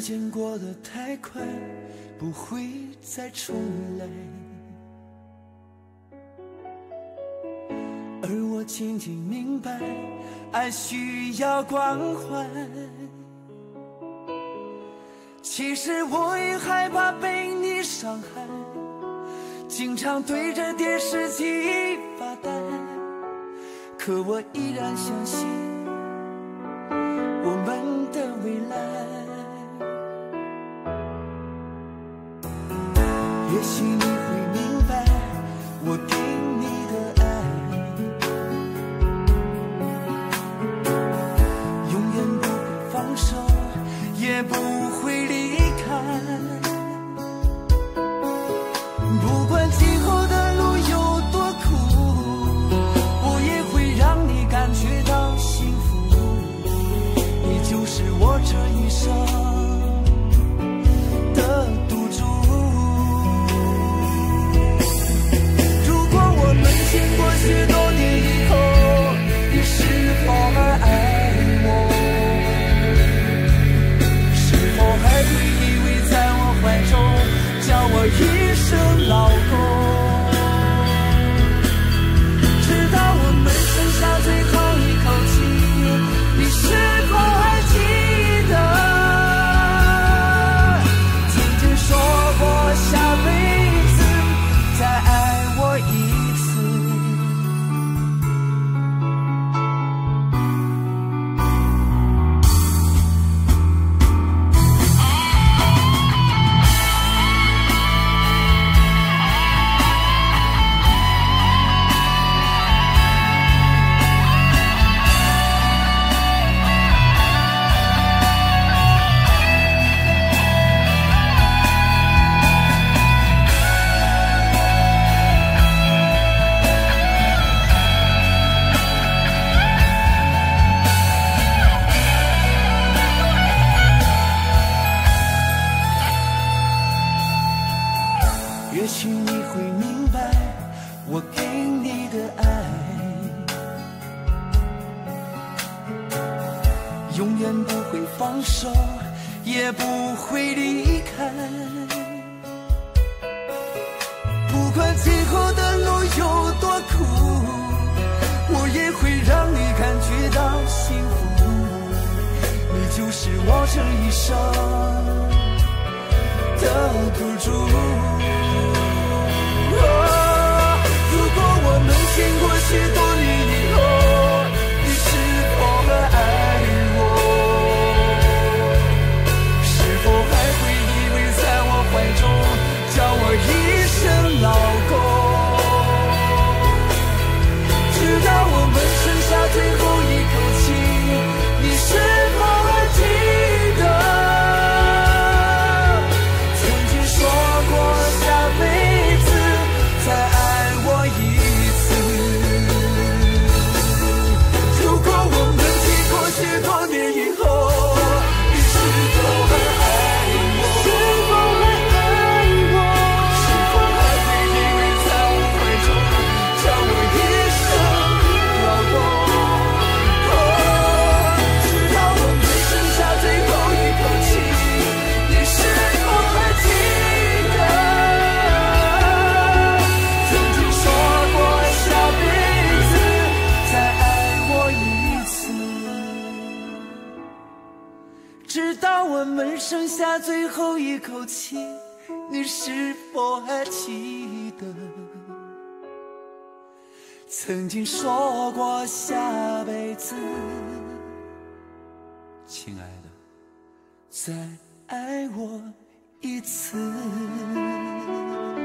间过得太快，不会再重来。而我渐渐明白，爱需要关怀。其实我也害怕被你伤害，经常对着电视机发呆。可我依然相信我们的未来。也许你会明白，我给你的爱永远不会放手，也不会离开。不管今后的路有多苦，我也会让你感觉到幸福。你就是我这一生的赌注。如果我们经过许多年以后，你是否还爱我？是否还会依偎在我怀中，叫我一声老公？直到我们剩下最后一口气，你是否还记得曾经说过下辈子再爱我一次？也许你会明白，我给你的爱永远不会放手，也不会离开。不管今后的路有多苦，我也会让你感觉到幸福。你就是我这一生的赌注。如果我们经过许多年以后，你是否还爱我？是否还会依偎在我怀中，叫我一声老公？直到我们剩下最后一口气，你是否还记得曾经说过下辈子再爱我一次？如果我们经过许多年以后，你是否还爱我？是否还爱我？是否还会依偎在我怀中，叫我一声老公？直到我们剩下最后一口气，你是否还记得曾经说过下辈子再爱我一次？直到我们剩下最后一口气，你是否还记得曾经说过下辈子，亲爱的，再爱我一次？